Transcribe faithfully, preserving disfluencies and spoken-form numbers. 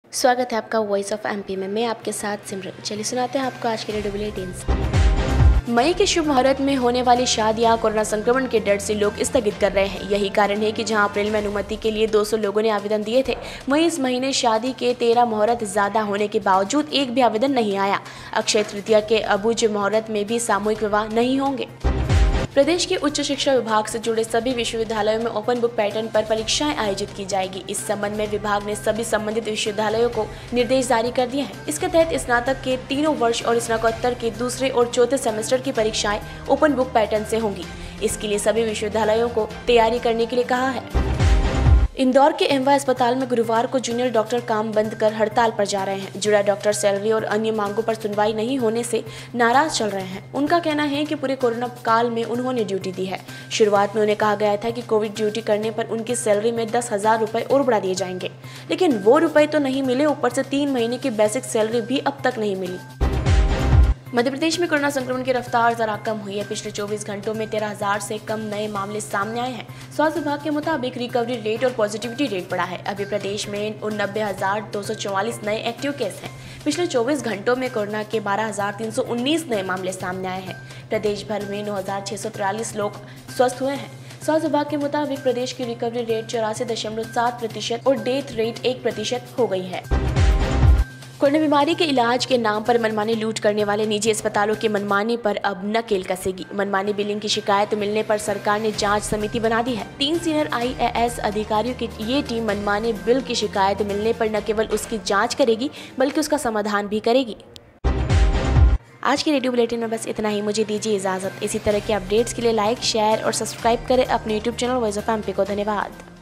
स्वागत है आपका वॉइस ऑफ एमपी में। मैं आपके साथ सिमरन। चलिए सुनाते हैं आपको आज के रेडियो बुलेटिन्स। मई के शुभ मुहूर्त में होने वाली शादियां कोरोना संक्रमण के डर से लोग स्थगित कर रहे हैं। यही कारण है कि जहां अप्रैल में अनुमति के लिए दो सौ लोगों ने आवेदन दिए थे, वहीं इस महीने शादी के तेरह मुहूर्त ज्यादा होने के बावजूद एक भी आवेदन नहीं आया। अक्षय तृतीया के अबुझ मुहूर्त में भी सामूहिक विवाह नहीं होंगे। प्रदेश के उच्च शिक्षा विभाग से जुड़े सभी विश्वविद्यालयों में ओपन बुक पैटर्न पर परीक्षाएं आयोजित की जाएगी। इस संबंध में विभाग ने सभी संबंधित विश्वविद्यालयों को निर्देश जारी कर दिए हैं। इसके तहत स्नातक के तीनों वर्ष और स्नातकोत्तर के दूसरे और चौथे सेमेस्टर की परीक्षाएं ओपन बुक पैटर्न से होंगी। इसके लिए सभी विश्वविद्यालयों को तैयारी करने के लिए कहा है। इंदौर के एमवाय अस्पताल में गुरुवार को जूनियर डॉक्टर काम बंद कर हड़ताल पर जा रहे हैं। जुड़ा डॉक्टर सैलरी और अन्य मांगों पर सुनवाई नहीं होने से नाराज चल रहे हैं। उनका कहना है कि पूरे कोरोना काल में उन्होंने ड्यूटी दी है। शुरुआत में उन्हें कहा गया था कि कोविड ड्यूटी करने पर उनकी सैलरी में दस हजार रुपए और बढ़ा दिए जाएंगे, लेकिन वो रुपए तो नहीं मिले, ऊपर से तीन महीने की बेसिक सैलरी भी अब तक नहीं मिली। मध्य प्रदेश में कोरोना संक्रमण की रफ्तार जरा कम हुई है। पिछले चौबीस घंटों में तेरह हजार से कम नए मामले सामने आए हैं। स्वास्थ्य विभाग के मुताबिक रिकवरी रेट और पॉजिटिविटी रेट बढ़ा है। अभी प्रदेश में उननब्बे हजार दो सौ चौवालीस नए एक्टिव केस हैं। पिछले चौबीस घंटों में कोरोना के बारह हजार तीन सौ उन्नीस नए मामले सामने आए हैं। प्रदेश भर में नौ हजार छह सौ तिरालीस लोग स्वस्थ हुए हैं। स्वास्थ्य विभाग के मुताबिक प्रदेश की रिकवरी रेट चौरासी दशमलव सात प्रतिशत और डेथ रेट एक प्रतिशत हो गई है। कोरोना बीमारी के इलाज के नाम पर मनमानी लूट करने वाले निजी अस्पतालों की मनमानी पर अब नकेल कसेगी। मनमानी बिलिंग की शिकायत मिलने पर सरकार ने जांच समिति बना दी है। तीन सीनियर आई ए एस अधिकारियों की ये टीम मनमानी बिल की शिकायत मिलने पर न केवल उसकी जांच करेगी बल्कि उसका समाधान भी करेगी। आज की रेडियो बुलेटिन में बस इतना ही। मुझे दीजिए इजाजत। इसी तरह के अपडेट्स के लिए लाइक, शेयर और सब्सक्राइब करें अपने YouTube channel voice of MP को। धन्यवाद।